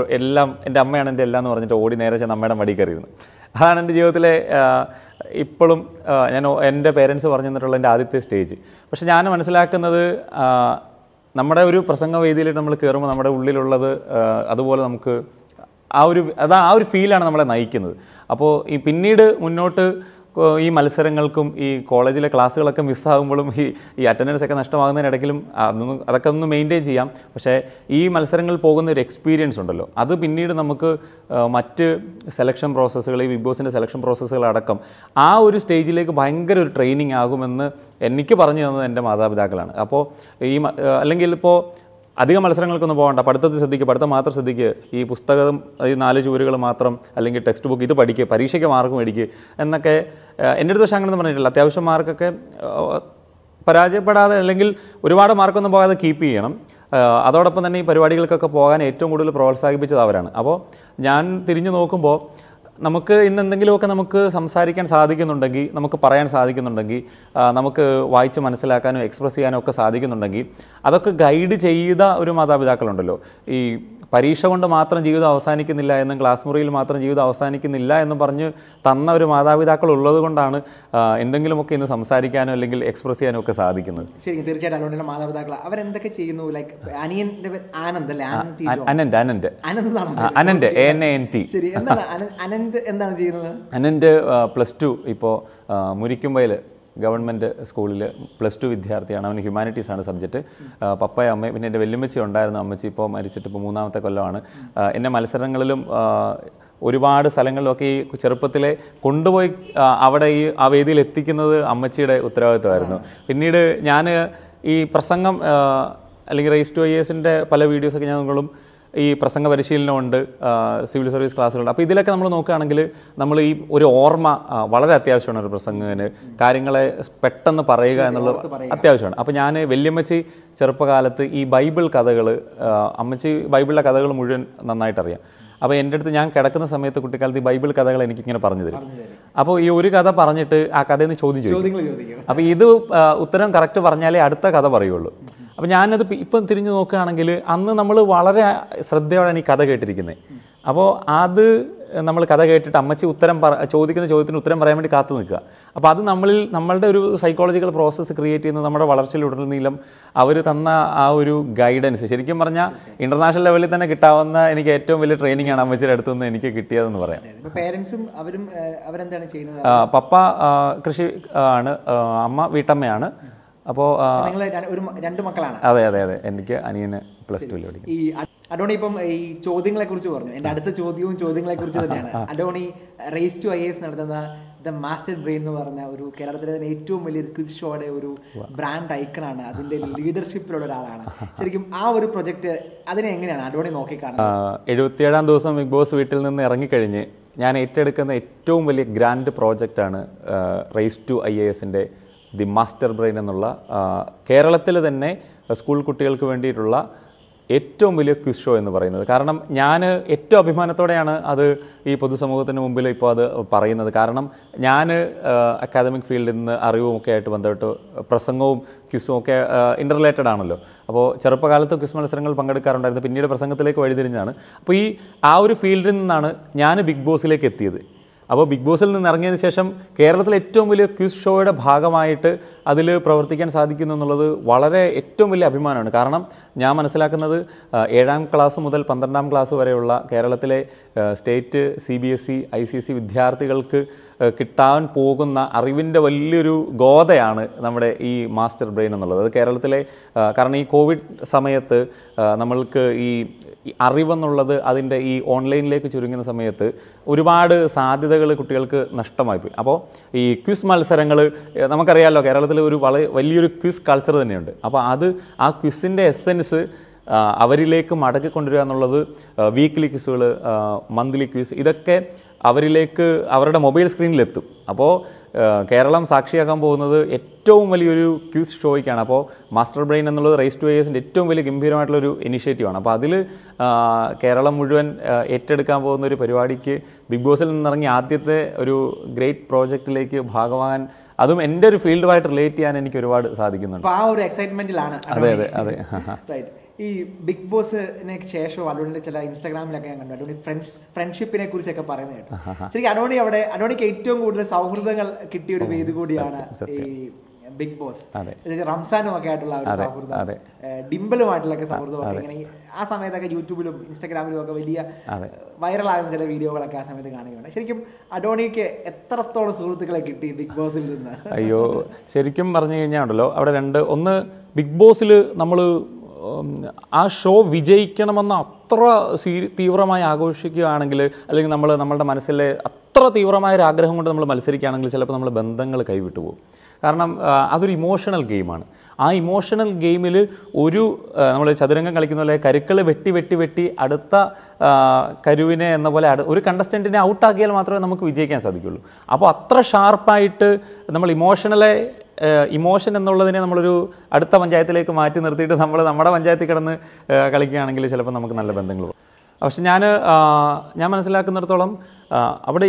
A: എല്ലാം എന്ന് പറഞ്ഞിട്ട് ഓടി നേരെ ചെന്ന് അമ്മയുടെ മടി കയറിയിരുന്നു. അതാണ് എൻ്റെ ജീവിതത്തിലെ ഇപ്പോഴും എൻ്റെ പേരൻസ് പറഞ്ഞു തന്നിട്ടുള്ള എൻ്റെ ആദ്യത്തെ സ്റ്റേജ്. പക്ഷെ ഞാൻ മനസ്സിലാക്കുന്നത്, നമ്മുടെ ഒരു പ്രസംഗവേദിയിലേക്ക് നമ്മൾ കയറുമ്പോൾ നമ്മുടെ ഉള്ളിലുള്ളത് അതുപോലെ നമുക്ക് ആ ഒരു ഫീലാണ് നമ്മളെ നയിക്കുന്നത്. അപ്പോൾ ഈ പിന്നീട് മുന്നോട്ട് ഈ മത്സരങ്ങൾക്കും ഈ കോളേജിലെ ക്ലാസ്സുകളൊക്കെ മിസ്സാകുമ്പോഴും ഈ അറ്റൻഡൻസ് ഒക്കെ നഷ്ടമാകുന്നതിനിടയ്ക്കും അതൊക്കെ ഒന്ന് മെയിൻറ്റെയിൻ ചെയ്യാം. പക്ഷേ ഈ മത്സരങ്ങളിൽ പോകുന്ന ഒരു എക്സ്പീരിയൻസ് ഉണ്ടല്ലോ, അത് പിന്നീട് നമുക്ക് മറ്റ് സെലക്ഷൻ പ്രോസസ്സുകൾ, ഈ ബിഗ് ബോസിൻ്റെ സെലക്ഷൻ പ്രോസസ്സുകളടക്കം ആ ഒരു സ്റ്റേജിലേക്ക് ഭയങ്കര ഒരു ട്രെയിനിങ് ആകുമെന്ന് എനിക്ക് പറഞ്ഞു തന്നത് എൻ്റെ മാതാപിതാക്കളാണ്. അപ്പോൾ അല്ലെങ്കിൽ ഇപ്പോൾ അധികം മത്സരങ്ങൾക്കൊന്നും പോകണ്ട, പഠിത്തം മാത്രം ശ്രദ്ധിക്കുക, ഈ പുസ്തകം, ഈ 4 ചുവരുകൾ മാത്രം, അല്ലെങ്കിൽ ടെക്സ്റ്റ് ബുക്ക് ഇത് പഠിക്കുക, പരീക്ഷയ്ക്ക് മാർക്ക് മേടിക്കുക എന്നൊക്കെ എൻ്റെ അടുത്ത്. പക്ഷേ അങ്ങനെയൊന്നും പറഞ്ഞിട്ടില്ല. അത്യാവശ്യം മാർക്കൊക്കെ പരാജയപ്പെടാതെ, അല്ലെങ്കിൽ ഒരുപാട് മാർക്കൊന്നും പോകാതെ കീപ്പ് ചെയ്യണം. അതോടൊപ്പം തന്നെ ഈ പരിപാടികൾക്കൊക്കെ പോകാൻ ഏറ്റവും കൂടുതൽ പ്രോത്സാഹിപ്പിച്ചത് അവരാണ്. അപ്പോൾ ഞാൻ തിരിഞ്ഞു നോക്കുമ്പോൾ നമുക്ക് ഇന്ന് എന്തെങ്കിലുമൊക്കെ നമുക്ക് സംസാരിക്കാൻ സാധിക്കുന്നുണ്ടെങ്കിൽ, നമുക്ക് പറയാൻ സാധിക്കുന്നുണ്ടെങ്കിൽ, നമുക്ക് വായിച്ച് മനസ്സിലാക്കാനും എക്സ്പ്രസ് ചെയ്യാനും ഒക്കെ സാധിക്കുന്നുണ്ടെങ്കിൽ, അതൊക്കെ ഗൈഡ് ചെയ്ത ഒരു മാതാപിതാക്കളുണ്ടല്ലോ. ഈ പരീക്ഷ കൊണ്ട് മാത്രം ജീവിതം അവസാനിക്കുന്നില്ല എന്നും ക്ലാസ് മുറിയിൽ മാത്രം ജീവിതം അവസാനിക്കുന്നില്ല എന്നും പറഞ്ഞ് തന്ന ഒരു മാതാപിതാക്കൾ ഉള്ളത് കൊണ്ടാണ് എന്തെങ്കിലുമൊക്കെ ഇന്ന് സംസാരിക്കാനോ അല്ലെങ്കിൽ എക്സ്പ്രസ് ചെയ്യാനോ ഒക്കെ സാധിക്കുന്നത്.
B: ശരി, തീർച്ചയായിട്ടും അലോണിയുടെ മാതാപിതാക്കൾ അവരെന്തൊക്കെ ചെയ്യുന്നു? ലൈക്ക് അനിയന്റെ ആനന്ദ് അല്ലേ?
A: അനന്ത് ANANT.
B: ശരി, എന്താണ് അനന്ത് എന്താണ് ചെയ്യുന്നത്?
A: അനന്ത് +2 ഇപ്പോൾ മുരിക്കുമ്പയിൽ ഗവൺമെൻറ് സ്കൂളിൽ +2 വിദ്യാർത്ഥിയാണ്. അവന് ഹ്യൂമാനിറ്റീസാണ് സബ്ജക്റ്റ്. പപ്പയും അമ്മയും പിന്നെ എൻ്റെ വെല്ലുമ്മച്ചി ഉണ്ടായിരുന്നു. അമ്മച്ചി ഇപ്പോൾ മരിച്ചിട്ട് ഇപ്പോൾ 3ാമത്തെ കൊല്ലമാണ്. എന്നെ മത്സരങ്ങളിലും ഒരുപാട് സ്ഥലങ്ങളിലൊക്കെ ഈ ചെറുപ്പത്തിലെ കൊണ്ടുപോയി അവിടെ ആ വേദിയിൽ എത്തിക്കുന്നത് അമ്മച്ചിയുടെ ഉത്തരവാദിത്വമായിരുന്നു. പിന്നീട് ഞാൻ ഈ പ്രസംഗം അല്ലെങ്കിൽ റൈസ് ടു IASന്റെ പല വീഡിയോസൊക്കെ ഞങ്ങളും ഈ പ്രസംഗ പരിശീലനമുണ്ട്, സിവിൽ സർവീസ് ക്ലാസ്സുകളുണ്ട്. അപ്പോൾ ഇതിലൊക്കെ നമ്മൾ നോക്കുകയാണെങ്കിൽ നമ്മൾ ഈ ഒരു ഓർമ്മ വളരെ അത്യാവശ്യമാണ്. ഒരു പ്രസംഗത്തിന് കാര്യങ്ങളെ പെട്ടെന്ന് പറയുക എന്നുള്ളത് അത്യാവശ്യമാണ്. അപ്പോൾ ഞാൻ വല്യമ്മച്ചി ചെറുപ്പകാലത്ത് ഈ ബൈബിൾ കഥകൾ, അമ്മച്ചി ബൈബിളിലെ കഥകൾ മുഴുവൻ നന്നായിട്ടറിയാം. അപ്പോൾ എൻ്റെ അടുത്ത് ഞാൻ കിടക്കുന്ന സമയത്ത് കുട്ടിക്കാലത്ത് ഈ ബൈബിൾ കഥകൾ എനിക്കിങ്ങനെ പറഞ്ഞു തരും. അപ്പോൾ ഈ ഒരു കഥ പറഞ്ഞിട്ട് ആ കഥയിൽ നിന്ന് ചോദ്യം ചോദിക്കും. അപ്പോൾ ഇത് ഉത്തരം കറക്റ്റ് പറഞ്ഞാലേ അടുത്ത കഥ പറയുള്ളൂ. അപ്പോൾ ഞാനത് ഇപ്പം തിരിഞ്ഞു നോക്കുകയാണെങ്കിൽ അന്ന് നമ്മൾ വളരെ ശ്രദ്ധയോടെയാണ് ഈ കഥ കേട്ടിരിക്കുന്നത്. അപ്പോൾ അത് നമ്മൾ കഥ കേട്ടിട്ട് അമ്മച്ചി ചോദിക്കുന്ന ചോദ്യത്തിന് ഉത്തരം പറയാൻ വേണ്ടി കാത്തു നിൽക്കുക. അപ്പോൾ അത് നമ്മളുടെ ഒരു സൈക്കോളജിക്കൽ പ്രോസസ്സ് ക്രിയേറ്റ് ചെയ്യുന്നത് നമ്മുടെ വളർച്ചയിലുടനീളം അവർ തന്ന ആ ഒരു ഗൈഡൻസ് ശരിക്കും പറഞ്ഞാൽ ഇൻ്റർനാഷണൽ ലെവലിൽ തന്നെ കിട്ടാവുന്ന എനിക്ക് ഏറ്റവും വലിയ ട്രെയിനിങ് ആണ് അമ്മച്ചിയുടെ അടുത്തുനിന്ന് എനിക്ക് കിട്ടിയതെന്ന് പറയാം.
B: പേരൻസും അവരെന്താണ് ചെയ്യുന്നത്? പപ്പ
A: കൃഷി ആണ്, അമ്മ വീട്ടമ്മയാണ്. അപ്പോൾ
B: രണ്ട് മക്കളാണ്.
A: അതെ അതെ അതെ, എനിക്ക് അനിയന് +2 പഠിക്കും.
B: ഈ അഡോണി ഇപ്പം ഈ ചോദ്യങ്ങളെ കുറിച്ച് പറഞ്ഞു. എൻ്റെ അടുത്ത ചോദ്യവും ചോദ്യങ്ങളെ കുറിച്ച് തന്നെയാണ്. അഡോണി റൈസ് ടു IAS നടത്തുന്ന ദ മാസ്റ്റർ ബ്രെയിൻ എന്ന് പറഞ്ഞ ഒരു കേരളത്തിലെ തന്നെ ഏറ്റവും വലിയൊരു ക്വിസ് ഷോയുടെ ഒരു ബ്രാൻഡ് ഐക്കണാണ്. അതിൻ്റെ ലീഡർഷിപ്പിലുള്ള ഒരാളാണ്. ശരിക്കും ആ ഒരു പ്രൊജക്ട് അതിനെ എങ്ങനെയാണ് അഡോണി നോക്കിക്കാണുന്നത്?
A: 77ാം ദിവസം ബിഗ് ബോസ് വീട്ടിൽ നിന്ന് ഇറങ്ങിക്കഴിഞ്ഞ് ഞാൻ ഏറ്റെടുക്കുന്ന ഏറ്റവും വലിയ ഗ്രാൻഡ് പ്രോജക്റ്റാണ് റൈസ് ടു IASന്റെ ദി മാസ്റ്റർ ബ്രെയിൻ എന്നുള്ള കേരളത്തിൽ തന്നെ സ്കൂൾ കുട്ടികൾക്ക് വേണ്ടിയിട്ടുള്ള ഏറ്റവും വലിയ ക്വിസ് ഷോ എന്ന് പറയുന്നത്. കാരണം ഞാൻ ഏറ്റവും അഭിമാനത്തോടെയാണ് അത് ഈ പൊതുസമൂഹത്തിന് മുമ്പിൽ ഇപ്പോൾ അത് പറയുന്നത്. കാരണം ഞാൻ അക്കാദമിക് ഫീൽഡിൽ നിന്ന് അറിവുമൊക്കെ ആയിട്ട് ബന്ധപ്പെട്ട് പ്രസംഗവും ക്വിസും ഒക്കെ ഇൻ്റർറിലേറ്റഡ് ആണല്ലോ. അപ്പോൾ ചെറുപ്പകാലത്ത് ക്വിസ് മത്സരങ്ങൾ പങ്കെടുക്കാറുണ്ടായിരുന്നു. പിന്നീട് പ്രസംഗത്തിലേക്ക് വഴിതിരിഞ്ഞാണ്. അപ്പോൾ ആ ഒരു ഫീൽഡിൽ നിന്നാണ് ഞാൻ ബിഗ് ബോസിലേക്ക് എത്തിയത്. അപ്പോൾ ബിഗ് ബോസിൽ നിന്ന് ഇറങ്ങിയതിന് ശേഷം കേരളത്തിലെ ഏറ്റവും വലിയ ക്വിസ് ഷോയുടെ ഭാഗമായിട്ട് അതിൽ പ്രവർത്തിക്കാൻ സാധിക്കുന്നു എന്നുള്ളത് വളരെ ഏറ്റവും വലിയ അഭിമാനമാണ്. കാരണം ഞാൻ മനസ്സിലാക്കുന്നത് 7ാം ക്ലാസ് മുതൽ 12ാം ക്ലാസ് വരെയുള്ള കേരളത്തിലെ സ്റ്റേറ്റ് CBSE ICC വിദ്യാർത്ഥികൾക്ക് കിട്ടാൻ പോകുന്ന അറിവിൻ്റെ വലിയൊരു ഗോതയാണ് നമ്മുടെ ഈ മാസ്റ്റർ ബ്രെയിൻ എന്നുള്ളത്. അത് കേരളത്തിലെ കാരണം ഈ കോവിഡ് സമയത്ത് നമ്മൾക്ക് ഈ അറിവെന്നുള്ളത് അതിൻ്റെ ഈ ഓൺലൈനിലേക്ക് ചുരുങ്ങുന്ന സമയത്ത് ഒരുപാട് സാധ്യതകൾ കുട്ടികൾക്ക് നഷ്ടമായിപ്പോയി. അപ്പോൾ ഈ ക്വിസ് മത്സരങ്ങൾ നമുക്കറിയാമല്ലോ, കേരളത്തിൽ ഒരു വലിയൊരു ക്വിസ് കൾച്ചർ തന്നെയുണ്ട്. അപ്പോൾ ആ ക്വിസിൻ്റെ എസെൻസ് അവരിലേക്ക് മടക്കിക്കൊണ്ടുവരിക എന്നുള്ളത് വീക്ക്ലി ക്വിസുകൾ, മന്ത്ലി ക്വിസ്, ഇതൊക്കെ അവരിലേക്ക് അവരുടെ മൊബൈൽ സ്ക്രീനിലെത്തും. അപ്പോൾ കേരളം സാക്ഷിയാക്കാൻ പോകുന്നത് ഏറ്റവും വലിയൊരു ക്വിസ് ഷോയ്ക്കാണ്. അപ്പോൾ മാസ്റ്റർ ബ്രെയിൻ എന്നുള്ളത് റൈസ് ടു IASന്റെ ഏറ്റവും വലിയ ഗംഭീരമായിട്ടുള്ളൊരു ഇനിഷ്യേറ്റീവാണ്. അപ്പോൾ അതിൽ കേരളം മുഴുവൻ ഏറ്റെടുക്കാൻ പോകുന്ന ഒരു പരിപാടിക്ക് ബിഗ് ബോസിൽ നിന്നിറങ്ങി ആദ്യത്തെ ഒരു ഗ്രേറ്റ് പ്രോജക്റ്റിലേക്ക് ഭാഗമാകാൻ, അതും എൻ്റെ ഒരു ഫീൽഡുമായിട്ട് റിലേറ്റ് ചെയ്യാൻ എനിക്ക് ഒരുപാട് സാധിക്കുന്നുണ്ട്.
B: ആ ഒരു എക്സൈറ്റ്മെന്റിലാണ്.
A: അതെ അതെ അതെ.
B: ഈ ബിഗ് ബോസിന് ശേഷം അഡോണിയുടെ ചില ഇൻസ്റ്റാഗ്രാമിലൊക്കെ ഞാൻ കണ്ടു അഡോണി ഫ്രണ്ട്ഷിപ്പിനെ കുറിച്ചൊക്കെ പറയുന്നത് കേട്ടു. ശരിക്കും അഡോണിക്ക് ഏറ്റവും കൂടുതൽ സൗഹൃദങ്ങൾ കിട്ടിയ ഒരു വേദി കൂടിയാണ് ഈ ബിഗ് ബോസ്. റംസാനും ഒക്കെ ആയിട്ടുള്ള ഒരു സൗഹൃദം, ഡിംപിളുമായിട്ടുള്ള സൗഹൃദമൊക്കെ ഇങ്ങനെ ആ സമയത്തൊക്കെ യൂട്യൂബിലും ഇൻസ്റ്റാഗ്രാമിലും ഒക്കെ വലിയ വൈറലാകുന്ന ചില വീഡിയോകളൊക്കെ ആ സമയത്ത് കാണുകയാണ്. ശരിക്കും അഡോണിക്ക് എത്രത്തോളം സുഹൃത്തുക്കളെ കിട്ടി ബിഗ് ബോസിൽ നിന്ന്?
A: അയ്യോ, ശരിക്കും പറഞ്ഞു കഴിഞ്ഞാൽ ഉണ്ടല്ലോ അവിടെ ഒന്ന് ബിഗ് ബോസിൽ നമ്മൾ ആ ഷോ വിജയിക്കണമെന്ന് അത്ര തീവ്രമായി ആഘോഷിക്കുകയാണെങ്കിൽ, അല്ലെങ്കിൽ നമ്മളുടെ മനസ്സിലെ അത്ര തീവ്രമായ ഒരു ആഗ്രഹം കൊണ്ട് നമ്മൾ മത്സരിക്കുകയാണെങ്കിൽ ചിലപ്പോൾ നമ്മൾ ബന്ധങ്ങൾ കൈവിട്ടു പോകും. കാരണം അതൊരു ഇമോഷണൽ ഗെയിമാണ്. ആ ഇമോഷണൽ ഗെയിമിൽ നമ്മൾ ചതുരംഗം കളിക്കുന്ന പോലെ കരുക്കൾ വെട്ടി അടുത്ത കരുവിനെ എന്ന പോലെ ഒരു കണ്ടസ്റ്റൻറ്റിനെ ഔട്ടാക്കിയാൽ മാത്രമേ നമുക്ക് വിജയിക്കാൻ സാധിക്കുള്ളൂ. അപ്പോൾ അത്ര ഷാർപ്പായിട്ട് നമ്മൾ ഇമോഷൻ എന്നുള്ളതിനെ നമ്മളൊരു അടുത്ത പഞ്ചായത്തിലേക്ക് മാറ്റി നിർത്തിയിട്ട് നമ്മുടെ പഞ്ചായത്തിൽ കിടന്ന് കളിക്കുകയാണെങ്കിൽ ചിലപ്പോൾ നമുക്ക് നല്ല ബന്ധങ്ങൾ പോകും. പക്ഷെ ഞാൻ മനസ്സിലാക്കുന്നിടത്തോളം അവിടെ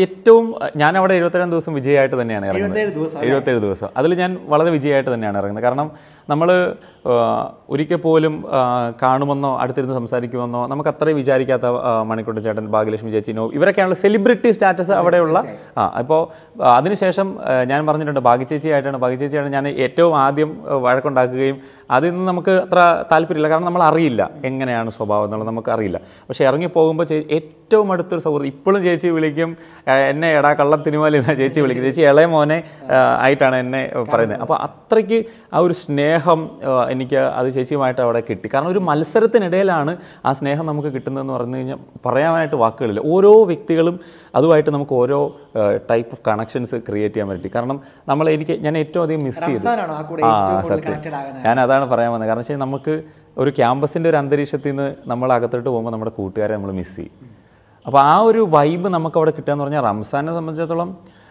A: ഞാനവിടെ 77 ദിവസം വിജയമായിട്ട് തന്നെയാണ് ഇറങ്ങുന്നത്. 77 ദിവസം അതിൽ ഞാൻ വളരെ വിജയമായിട്ട് തന്നെയാണ് ഇറങ്ങുന്നത്. കാരണം നമ്മൾ ഒരിക്കൽ പോലും കാണുമെന്നോ അടുത്തിരുന്ന് സംസാരിക്കുമെന്നോ നമുക്ക് അത്രയും വിചാരിക്കാത്ത മണിക്കുട്ടൻ ചേട്ടൻ, ഭാഗ്യലക്ഷ്മി ചേച്ചിനോ ഇവരൊക്കെയാണല്ലോ സെലിബ്രിറ്റി സ്റ്റാറ്റസ് അവിടെയുള്ള. അപ്പോൾ അതിനുശേഷം ഞാൻ പറഞ്ഞിട്ടുണ്ട് ഭാഗ്യചേച്ചിയായിട്ടാണ് ഞാൻ ഏറ്റവും ആദ്യം വഴക്കുണ്ടാക്കുകയും അതിൽ നിന്ന് നമുക്ക് അത്ര താല്പര്യമില്ല, കാരണം നമ്മൾ അറിയില്ല എങ്ങനെയാണ് സ്വഭാവം എന്നുള്ളത് നമുക്കറിയില്ല. പക്ഷേ ഇറങ്ങിപ്പോകുമ്പോൾ ഏറ്റവും അടുത്തൊരു സൗഹൃദം ഇപ്പോഴും ചേച്ചി വിളിക്കും, എന്നെ എടാ കള്ളത്തിനുമാലി എന്നാണ് ചേച്ചി വിളിക്കും. ചേച്ചി ഇളയ മോനെ ആയിട്ടാണ് എന്നെ പറയുന്നത്. അപ്പോൾ അത്രയ്ക്ക് ആ ഒരു സ്നേഹം എനിക്ക് അത് ചേച്ചിയുമായിട്ട് അവിടെ കിട്ടി. കാരണം ഒരു മത്സരത്തിനിടയിലാണ് ആ സ്നേഹം നമുക്ക് കിട്ടുന്നതെന്ന് പറഞ്ഞു കഴിഞ്ഞാൽ പറയാനായിട്ട് വാക്കുകളില്ല. ഓരോ വ്യക്തികളും അതുമായിട്ട് നമുക്ക് ഓരോ ടൈപ്പ് ഓഫ് കണക്ഷൻസ് ക്രിയേറ്റ് ചെയ്യാൻ പറ്റി. കാരണം ഞാൻ ഏറ്റവും അധികം മിസ് ചെയ്തു. സത്യം, ഞാൻ അതാണ് പറയാൻ വന്നത്. കാരണം വെച്ചാൽ നമുക്ക് ഒരു ക്യാമ്പസിൻ്റെ ഒരു അന്തരീക്ഷത്തിൽ നിന്ന് നമ്മൾ അകത്തോട്ട് പോകുമ്പോൾ നമ്മുടെ കൂട്ടുകാരെ നമ്മൾ മിസ് ചെയ്യും. അപ്പോൾ ആ ഒരു വൈബ് നമുക്ക് അവിടെ കിട്ടുക എന്ന് പറഞ്ഞാൽ റംസാനെ സംബന്ധിച്ചിടത്തോളം,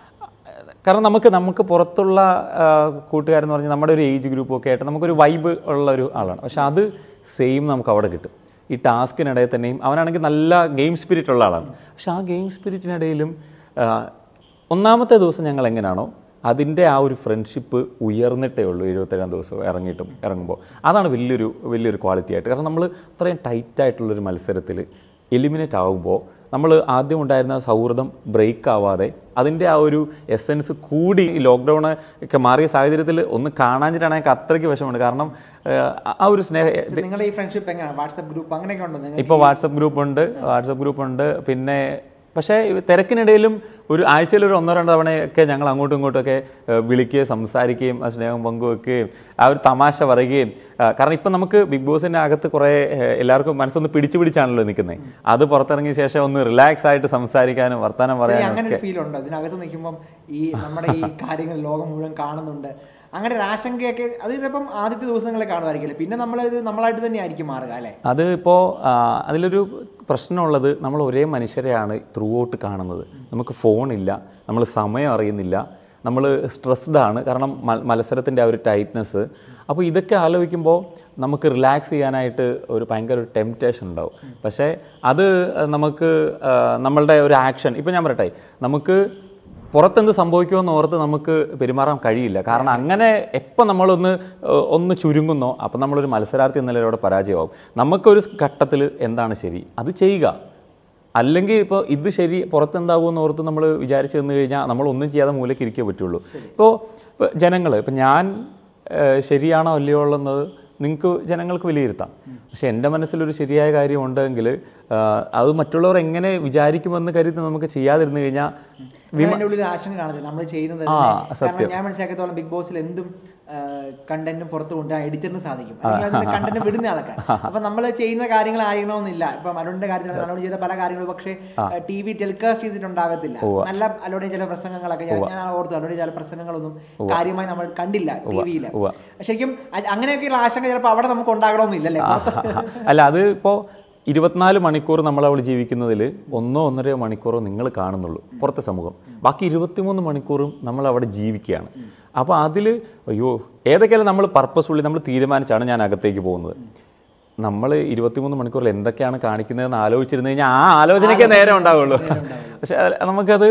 A: കാരണം നമുക്ക് പുറത്തുള്ള കൂട്ടുകാരെന്ന് പറഞ്ഞാൽ നമ്മുടെ ഒരു ഏജ് ഗ്രൂപ്പൊക്കെ ആയിട്ട് നമുക്കൊരു വൈബ് ഉള്ള ഒരു ആളാണ്. പക്ഷെ അത് സെയിം നമുക്ക് അവിടെ കിട്ടും. ഈ ടാസ്കിനിടയിൽ തന്നെയും അവനാണെങ്കിൽ നല്ല ഗെയിം സ്പിരിറ്റ് ഉള്ള ആളാണ്. പക്ഷെ ആ ഗെയിം സ്പിരിറ്റിനിടയിലും ഒന്നാമത്തെ ദിവസം ഞങ്ങൾ എങ്ങനെയാണോ അതിൻ്റെ ആ ഒരു ഫ്രണ്ട്ഷിപ്പ് ഉയർന്നിട്ടേ ഉള്ളൂ 77-ാം ദിവസം ഇറങ്ങുമ്പോൾ. അതാണ് വലിയൊരു ക്വാളിറ്റി ആയിട്ട്. കാരണം നമ്മൾ അത്രയും ടൈറ്റായിട്ടുള്ളൊരു മത്സരത്തിൽ എലിമിനേറ്റ് ആകുമ്പോൾ നമ്മൾ ആദ്യം ഉണ്ടായിരുന്ന സൗഹൃദം ബ്രേക്ക് ആവാതെ അതിൻ്റെ ആ ഒരു എസെൻസ് കൂടി ഈ ലോക്ക്ഡൗൺ ഒക്കെ മാറിയ സാഹചര്യത്തിൽ ഒന്ന് കാണാഞ്ഞിട്ടാണ് എനിക്ക് അത്രയ്ക്ക് വിഷമമുണ്ട്. കാരണം ആ ഒരു സ്നേഹം.
B: നിങ്ങളുടെ ഈ ഫ്രണ്ട്ഷിപ്പ് എങ്ങനെയാണ്? വാട്സപ്പ് ഗ്രൂപ്പ് അങ്ങനെയൊക്കെ ഉണ്ടോ?
A: ഇപ്പോൾ വാട്സപ്പ് ഗ്രൂപ്പ് ഉണ്ട്. പിന്നെ പക്ഷേ തിരക്കിനിടയിലും ഒരു ആഴ്ചയിൽ ഒരു 1-2 തവണയൊക്കെ ഞങ്ങൾ അങ്ങോട്ടും ഇങ്ങോട്ടുമൊക്കെ വിളിക്കുകയും സംസാരിക്കുകയും ആ സ്നേഹം പങ്കുവെക്കുകയും ആ ഒരു തമാശ പറയുകയും. കാരണം ഇപ്പം നമുക്ക് ബിഗ് ബോസിൻ്റെ അകത്ത് കുറേ എല്ലാവർക്കും മനസ്സൊന്ന് പിടിച്ചാണല്ലോ നിൽക്കുന്നത്. അത് പുറത്തിറങ്ങിയ ശേഷം ഒന്ന് റിലാക്സ് ആയിട്ട് സംസാരിക്കാനും വർത്തമാനം പറയാനും
B: അങ്ങനെ ഫീൽ ഉണ്ടോ? ഇതിനകത്ത് നിൽക്കുമ്പം ഈ നമ്മുടെ ഈ കാര്യങ്ങൾ ലോകം മുഴുവൻ കാണുന്നുണ്ട്, അങ്ങനെ ഒരു ആശങ്കയൊക്കെ? അത് ചിലപ്പം ആദ്യത്തെ ദിവസങ്ങളെ കാണുമായിരിക്കില്ല, പിന്നെ നമ്മളായിട്ട് തന്നെ ആയിരിക്കും മാറുക അല്ലേ?
A: അത് ഇപ്പോൾ അതിലൊരു പ്രശ്നമുള്ളത്, നമ്മൾ ഒരേ മനുഷ്യരെയാണ് ത്രൂ ഔട്ട് കാണുന്നത്. നമുക്ക് ഫോണില്ല, നമ്മൾ സമയം അറിയുന്നില്ല, നമ്മൾ സ്ട്രെസ്ഡ് ആണ്. കാരണം മത്സരത്തിൻ്റെ ആ ഒരു ടൈറ്റ്നെസ്. അപ്പോൾ ഇതൊക്കെ ആലോചിക്കുമ്പോൾ നമുക്ക് റിലാക്സ് ചെയ്യാനായിട്ട് ഭയങ്കര ഒരു ടെംപ്റ്റേഷൻ ഉണ്ടാവും. പക്ഷേ അത് നമുക്ക് നമ്മളുടെ ഒരു ആക്ഷൻ, ഇപ്പോൾ ഞാൻ പറയട്ടെ, നമുക്ക് പുറത്തെന്ത് സംഭവിക്കുമെന്ന് ഓർത്ത് നമുക്ക് പെരുമാറാൻ കഴിയില്ല. കാരണം അങ്ങനെ എപ്പോൾ നമ്മളൊന്ന് ചുരുങ്ങുന്നോ അപ്പം നമ്മളൊരു മത്സരാർത്ഥി എന്ന നിലയിലൂടെ പരാജയമാവും. നമുക്കൊരു ഘട്ടത്തിൽ എന്താണ് ശരി അത് ചെയ്യുക. അല്ലെങ്കിൽ ഇപ്പോൾ ഇത് ശരി പുറത്തെന്താകുമെന്ന് ഓർത്ത് നമ്മൾ വിചാരിച്ച് തന്നു കഴിഞ്ഞാൽ നമ്മളൊന്നും ചെയ്യാതെ മൂലയ്ക്ക് ഇരിക്കേ പറ്റുള്ളൂ. ഇപ്പോൾ ഇപ്പം ഞാൻ ശരിയാണോ അല്ലയോ ഉള്ളത് ജനങ്ങൾക്ക് വിലയിരുത്താം. പക്ഷെ എൻ്റെ മനസ്സിലൊരു ശരിയായ കാര്യം ഉണ്ടെങ്കിൽ അത് മറ്റുള്ളവർ എങ്ങനെ വിചാരിക്കുമെന്ന് കരുതി നമുക്ക് ചെയ്യാതിരുന്നു കഴിഞ്ഞാൽ
B: ആശങ്ക കാണുന്നത് നമ്മൾ ചെയ്യുന്നത്. ഞാൻ മനസ്സിലാക്കിയത്തോളം ബിഗ് ബോസിൽ എന്തും കണ്ടന്റും പുറത്ത് കൊണ്ടുപോകാൻ എഡിറ്ററിന് സാധിക്കും, കണ്ടന്റ് വിടുന്ന ആൾക്കാർ. അപ്പൊ നമ്മൾ ചെയ്യുന്ന കാര്യങ്ങൾ അറിയണമെന്നില്ല. ഇപ്പം അലോണിന്റെ കാര്യത്തിൽ അലോൺ ചെയ്ത പല കാര്യങ്ങളും പക്ഷേ TV ടെലികാസ്റ്റ് ചെയ്തിട്ടുണ്ടാകത്തില്ല. നല്ല അലോണിയ ചില പ്രസംഗങ്ങളൊക്കെ ഞാൻ ഓർത്തു, അലോണിയ ചില പ്രസംഗങ്ങളൊന്നും കാര്യമായി നമ്മൾ കണ്ടില്ല TV-യിൽ. ശരിക്കും അങ്ങനെയൊക്കെയുള്ള ആശങ്ക ചിലപ്പോൾ അവിടെ നമുക്ക് ഉണ്ടാകണമെന്നില്ലല്ലേ?
A: അല്ല, അത് ഇപ്പോൾ 24 മണിക്കൂർ നമ്മളവിടെ ജീവിക്കുന്നതിൽ 1-1.5 മണിക്കൂറോ നിങ്ങൾ കാണുന്നുള്ളൂ പുറത്തെ സമൂഹം. ബാക്കി 23 മണിക്കൂറും നമ്മളവിടെ ജീവിക്കുകയാണ്. അപ്പോൾ അതിൽ ഏതൊക്കെയാലും നമ്മൾ പർപ്പസ്ഫുള്ളി നമ്മൾ തീരുമാനിച്ചാണ് ഞാൻ അകത്തേക്ക് പോകുന്നത്. നമ്മൾ 23 മണിക്കൂറിൽ എന്തൊക്കെയാണ് കാണിക്കുന്നതെന്ന് ആലോചിച്ചിരുന്നു കഴിഞ്ഞാൽ ആ ആലോചനയ്ക്കേ നേരം ഉണ്ടാവുള്ളൂ. പക്ഷെ നമുക്കത്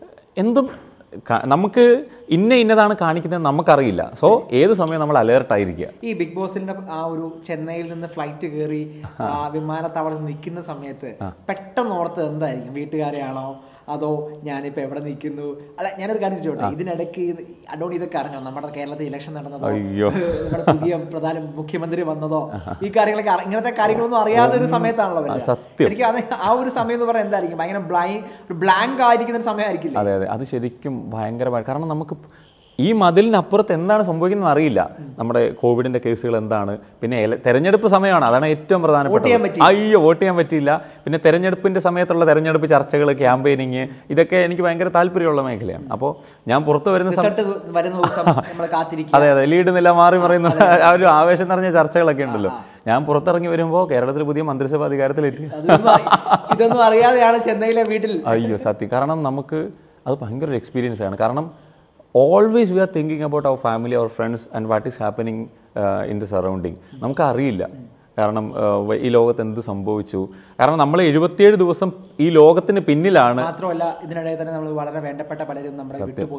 A: നമുക്ക് ഇന്നതാണ് കാണിക്കുന്നത് നമുക്കറിയില്ല. സോ ഏത് സമയം നമ്മൾ അലേർട്ടായിരിക്കുക.
B: ഈ ബിഗ് ബോസിന്റെ ആ ഒരു ചെന്നൈയിൽ നിന്ന് ഫ്ലൈറ്റ് കയറി വിമാനത്താവളത്തിൽ നിൽക്കുന്ന സമയത്ത് പെട്ടെന്ന് ഓർത്തത് എന്തായിരിക്കും? വീട്ടുകാരെയാണോ അതോ ഞാനിപ്പോ എവിടെ നിൽക്കുന്നു? അല്ല, ഞാനൊരു കാര്യം ചോദിച്ചോട്ടെ, ഇതിനിടയ്ക്ക് അഡോണി ഇതൊക്കെ അറിഞ്ഞോ? നമ്മുടെ കേരളത്തിൽ ഇലക്ഷൻ നടന്നതോ, നമ്മുടെ പുതിയ പ്രധാന മുഖ്യമന്ത്രി വന്നതോ, ഈ കാര്യങ്ങളൊക്കെ ഇങ്ങനത്തെ കാര്യങ്ങളൊന്നും അറിയാത്ത ഒരു സമയത്താണല്ലോ
A: സത്യം.
B: എനിക്ക് ആ ഒരു സമയം എന്ന് പറയാൻ എന്തായിരിക്കും? ഭയങ്കര ബ്ലാങ്ക് ആയിരിക്കുന്ന ഒരു സമയമായിരിക്കില്ല?
A: അതെ, അത് ശരിക്കും ഭയങ്കരമായി. കാരണം നമുക്ക് ഈ മതിലിനപ്പുറത്ത് എന്താണ് സംഭവിക്കുന്നത് അറിയില്ല. നമ്മുടെ കോവിഡിന്റെ കേസുകൾ എന്താണ്, പിന്നെ തെരഞ്ഞെടുപ്പ് സമയമാണ്, അതാണ് ഏറ്റവും പ്രധാനപ്പെട്ട. വോട്ട് ചെയ്യാൻ പറ്റിയില്ല. പിന്നെ തെരഞ്ഞെടുപ്പിന്റെ സമയത്തുള്ള തെരഞ്ഞെടുപ്പ് ചർച്ചകൾ, ക്യാമ്പയിനിങ്, ഇതൊക്കെ എനിക്ക് ഭയങ്കര താല്പര്യമുള്ള മേഖലയാണ്. അപ്പോൾ ഞാൻ പുറത്ത് വരുന്ന അതെ, ലീഡ് നില മാറി മറിയുന്ന ആ ഒരു ആവേശം നിറഞ്ഞ ചർച്ചകളൊക്കെ ഉണ്ടല്ലോ. ഞാൻ പുറത്തിറങ്ങി വരുമ്പോൾ കേരളത്തിൽ പുതിയ മന്ത്രിസഭ അധികാരത്തിലെത്തി.
B: ഇതൊന്നും അറിയാതെയാണ് ചെന്നൈയിലെ വീട്ടിൽ.
A: സത്യം. കാരണം നമുക്ക് അത് ഭയങ്കര ഒരു എക്സ്പീരിയൻസ് ആണ്. കാരണം always we are thinking about our family, our friends and what is happening in the surrounding. നമുക്ക് അറിയില്ല. കാരണം ഈ ലോകത്ത് എന്ത് സംഭവിച്ചു, കാരണം നമ്മൾ 77 ദിവസം ഈ ലോകത്തിന് പിന്നിലാണ്.
B: മാത്രമല്ല ഇതിനിടയിൽ തന്നെ നമ്മൾ വളരെ വേണ്ടപ്പെട്ട പലരും നമ്മുടെ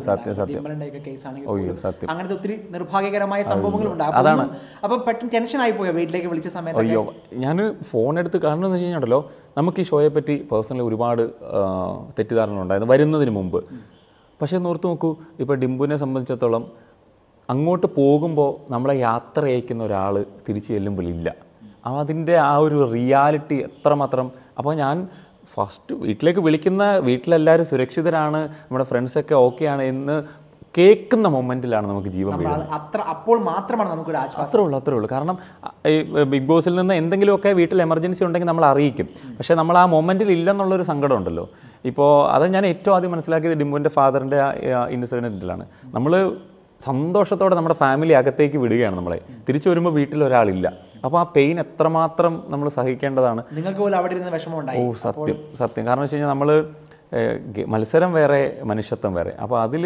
B: കേസാണെങ്കിൽ അങ്ങനത്തെ ഒത്തിരി നിർഭാഗ്യകരമായ സംഭവങ്ങളുണ്ട്. അതാണ് അപ്പൊ പെട്ടെന്ന് ടെൻഷനായി പോയോ വീട്ടിലേക്ക് വിളിച്ച സമയത്ത്?
A: അയ്യോ, ഞാൻ ഫോൺ എടുത്ത് കാണണമെന്ന് വെച്ച് കഴിഞ്ഞാൽ നമുക്ക് ഈ ഷോയെ പറ്റി പേഴ്സണലി ഒരുപാട് തെറ്റിദ്ധാരണകളുണ്ടായിരുന്നു വരുന്നതിന് മുമ്പ്. പക്ഷേ ഓർത്ത് നോക്കൂ, ഇപ്പോൾ ഡിംബുവിനെ സംബന്ധിച്ചിടത്തോളം അങ്ങോട്ട് പോകുമ്പോൾ നമ്മളെ യാത്ര അയക്കുന്ന ഒരാൾ തിരിച്ചു ചെല്ലുമ്പോൾ ഇല്ല. അപ്പോൾ അതിൻ്റെ ആ ഒരു റിയാലിറ്റി എത്രമാത്രം. അപ്പോൾ ഞാൻ ഫസ്റ്റ് വീട്ടിലേക്ക് വിളിക്കുന്ന, വീട്ടിലെല്ലാവരും സുരക്ഷിതരാണ്, നമ്മുടെ ഫ്രണ്ട്സൊക്കെ ഓക്കെയാണ് എന്ന് കേൾക്കുന്ന മൊമെൻറ്റിലാണ് നമുക്ക് ജീവൻ വീഴുന്നത്.
B: അപ്പോൾ മാത്രമാണ് നമുക്കൊരു ആശ്വാസം.
A: അത്രേ ഉള്ളൂ. കാരണം ഈ ബിഗ് ബോസിൽ നിന്ന് എന്തെങ്കിലുമൊക്കെ വീട്ടിൽ എമർജൻസി ഉണ്ടെങ്കിൽ നമ്മൾ അറിയിക്കും. പക്ഷേ നമ്മൾ ആ മൊമെൻറ്റിൽ ഇല്ലെന്നുള്ളൊരു സങ്കടം ഉണ്ടല്ലോ. ഇപ്പോൾ അത് ഞാൻ ഏറ്റവും ആദ്യം മനസ്സിലാക്കിയത് ഡിംബുവിൻ്റെ ഫാദറിൻ്റെ ഇൻസിഡൻറ്റിലാണ്. നമ്മൾ സന്തോഷത്തോടെ നമ്മുടെ ഫാമിലി അകത്തേക്ക് വിടുകയാണ് നമ്മളെ. തിരിച്ചു വരുമ്പോൾ വീട്ടിൽ ഒരാളില്ല. അപ്പോൾ ആ പെയിൻ എത്രമാത്രം നമ്മൾ സഹിക്കേണ്ടതാണ്.
B: നിങ്ങൾക്ക് പോലും അവിടെ ഇരുന്ന് വിഷമം ഉണ്ടായി?
A: ഓ സത്യം. കാരണം വെച്ച് കഴിഞ്ഞാൽ നമ്മൾ മത്സരം വേറെ, മനുഷ്യത്വം വേറെ. അപ്പോൾ അതിൽ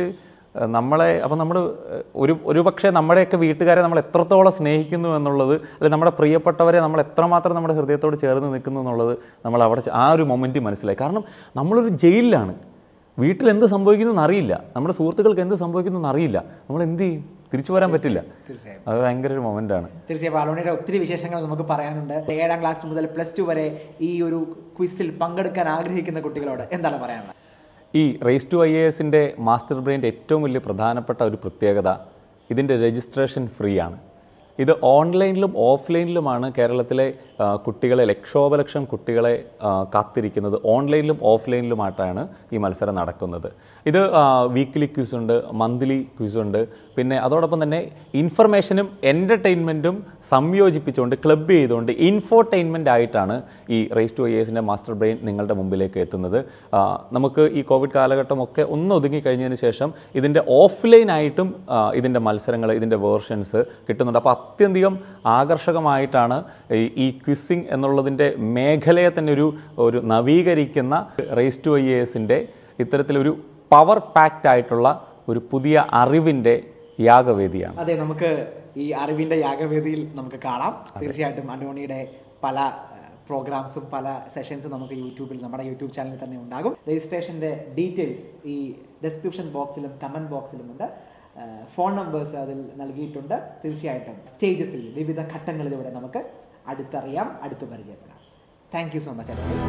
A: നമ്മൾ ഒരു പക്ഷേ നമ്മുടെയൊക്കെ വീട്ടുകാരെ നമ്മൾ എത്രത്തോളം സ്നേഹിക്കുന്നു എന്നുള്ളത്, അല്ലെങ്കിൽ നമ്മുടെ പ്രിയപ്പെട്ടവരെ നമ്മൾ എത്രമാത്രം നമ്മുടെ ഹൃദയത്തോട് ചേർന്ന് നിൽക്കുന്നു എന്നുള്ളത് നമ്മൾ അവിടെ ആ ഒരു മൊമെൻറ്റ് മനസ്സിലായി. കാരണം നമ്മളൊരു ജയിലിലാണ്. വീട്ടിൽ എന്ത് സംഭവിക്കുന്നു എന്നറിയില്ല, നമ്മുടെ സുഹൃത്തുക്കൾക്ക് എന്ത് സംഭവിക്കുന്നു എന്നറിയില്ല. നമ്മൾ എന്ത് ചെയ്യും? തിരിച്ചു വരാൻ പറ്റില്ല. അത് ഭയങ്കര ഒരു മൊമെൻ്റാണ്.
B: തീർച്ചയായും അഡോണിയുടെ ഒത്തിരി വിശേഷങ്ങൾ നമുക്ക് പറയാനുണ്ട്. 7ാം ക്ലാസ് മുതൽ +2 വരെ ഈ ഒരു ക്വിസിൽ പങ്കെടുക്കാൻ ആഗ്രഹിക്കുന്ന കുട്ടികളോട് എന്താണ് പറയാനുള്ളത്?
A: ഈ റേസ് ടു IASൻ്റെ മാസ്റ്റർ ബ്രെയിൻ്റെ ഏറ്റവും വലിയ പ്രധാനപ്പെട്ട ഒരു പ്രത്യേകത, ഇതിൻ്റെ രജിസ്ട്രേഷൻ ഫ്രീ ആണ്. ഇത് ഓൺലൈനിലും ഓഫ്ലൈനിലുമാണ് കേരളത്തിലെ കുട്ടികളെ, ലക്ഷോപലക്ഷം കുട്ടികളെ കാത്തിരിക്കുന്നത്. ഓൺലൈനിലും ഓഫ്ലൈനിലുമായിട്ടാണ് ഈ മത്സരം നടക്കുന്നത്. ഇത് വീക്ക്ലി ക്വിസുണ്ട്, മന്ത്ലി ക്വിസുണ്ട്, പിന്നെ അതോടൊപ്പം തന്നെ ഇൻഫർമേഷനും എൻ്റർടൈൻമെൻറ്റും സംയോജിപ്പിച്ചുകൊണ്ട് ക്ലബ് ചെയ്തുകൊണ്ട് ഇൻഫോർടൈൻമെൻ്റ് ആയിട്ടാണ് ഈ റേസ് ടു IASൻ്റെ മാസ്റ്റർ ബ്രെയിൻ നിങ്ങളുടെ മുമ്പിലേക്ക് എത്തുന്നത്. നമുക്ക് ഈ കോവിഡ് കാലഘട്ടമൊക്കെ ഒന്ന് ഒതുങ്ങിക്കഴിഞ്ഞതിന് ശേഷം ഇതിൻ്റെ ഓഫ്ലൈനായിട്ടും ഇതിൻ്റെ മത്സരങ്ങൾ, ഇതിൻ്റെ വേർഷൻസ് കിട്ടുന്നുണ്ട്. അപ്പോൾ അത്യധികം ആകർഷകമായിട്ടാണ് ഈ ക്വിസിംഗ് എന്നുള്ളതിൻ്റെ മേഖലയെ തന്നെ ഒരു നവീകരിക്കുന്ന റേസ് ടു IASൻ്റെ ഇത്തരത്തിലൊരു പവർ പാക്ഡ് ആയിട്ടുള്ള ഒരു പുതിയ അറിവിൻ്റെ യാഗവേദിയാണ്.
B: അതെ, നമുക്ക് ഈ അറിവിൻ്റെ യാഗവേദിയിൽ നമുക്ക് കാണാം. തീർച്ചയായിട്ടും അഡോണിയുടെ പല പ്രോഗ്രാംസും പല സെഷൻസും നമുക്ക് യൂട്യൂബിൽ, നമ്മുടെ യൂട്യൂബ് ചാനലിൽ തന്നെ ഉണ്ടാകും. രജിസ്ട്രേഷൻ്റെ ഡീറ്റെയിൽസ് ഈ ഡിസ്ക്രിപ്ഷൻ ബോക്സിലും കമൻറ്റ് ബോക്സിലും ഉണ്ട്. ഫോൺ നമ്പേഴ്സ് അതിൽ നൽകിയിട്ടുണ്ട്. തീർച്ചയായിട്ടും സ്റ്റേജസിൽ വിവിധ ഘട്ടങ്ങളിലൂടെ നമുക്ക് അടുത്തറിയാം, അടുത്ത് പരിചയപ്പെടാം. Thank you so much Adoni.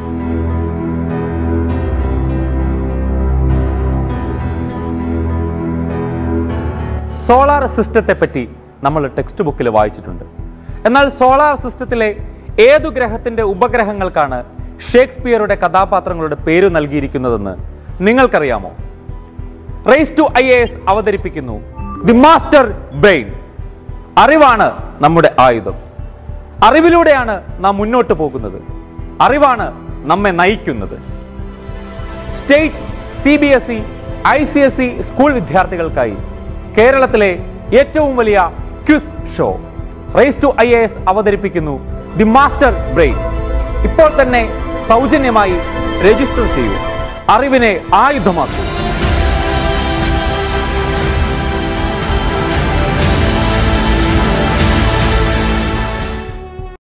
A: Solar സിസ്റ്റത്തെ പറ്റി നമ്മൾ ടെക്സ്റ്റ് ബുക്കിൽ വായിച്ചിട്ടുണ്ട്. എന്നാൽ സോളാർ സിസ്റ്റത്തിലെ ഏതു ഗ്രഹത്തിൻ്റെ ഉപഗ്രഹങ്ങൾക്കാണ് ഷേക്സ്പിയറുടെ കഥാപാത്രങ്ങളുടെ പേര് നൽകിയിരിക്കുന്നതെന്ന് നിങ്ങൾക്കറിയാമോ? റേസ് ടു IAS അവതരിപ്പിക്കുന്നു ദി മാസ്റ്റർ ബ്രെയിൻ. അറിവാണ് നമ്മുടെ ആയുധം. അറിവിലൂടെയാണ് നാം മുന്നോട്ട് പോകുന്നത്. അറിവാണ് നമ്മെ നയിക്കുന്നത്. സ്റ്റേറ്റ്, CBSE, ICSE സ്കൂൾ വിദ്യാർത്ഥികൾക്കായി കേരളത്തിലെ ഏറ്റവും വലിയ quiz show race to IAS അവതരിപ്പിക്കുന്നു ദി മാസ്റ്റർ ബ്രെയിൻ. ഇപ്പോൾ തന്നെ സൗജന്യമായി രജിസ്റ്റർ ചെയ്യൂ. അറിവിനെ ആയുധമാക്കൂ.